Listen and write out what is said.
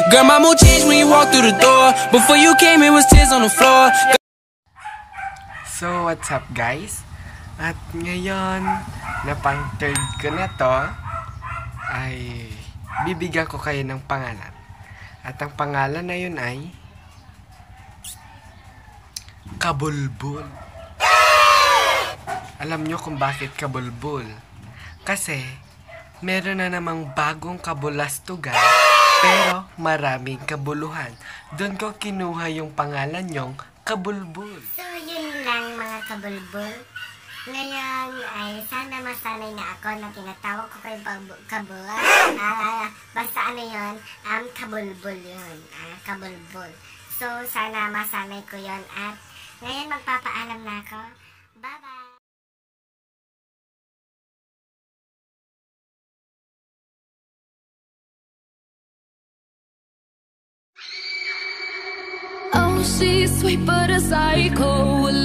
Girl, my mood changed when you walked through the door. Before you came, it was tears on the floor. So, what's up guys? At ngayon, na pang third ko na to, ay bibigyan ko kayo ng pangalan. At ang pangalan na yun ay Kabulbul. Alam nyo kung bakit Kabulbul? Kasi, meron na namang bagong kabulastugan, pero maraming kabuluhan. Doon ko kinuha yung pangalan nyong Kabulbul. So, yun lang mga kabulbul. Ngayon ay sana masanay na ako na tinatawag ko kayo kabul. Basta ano yun, kabulbul yun. Kabulbul. So, sana masanay ko yun. At ngayon magpapaalam na ako. Bye-bye! Oh, she's sweet but a psycho.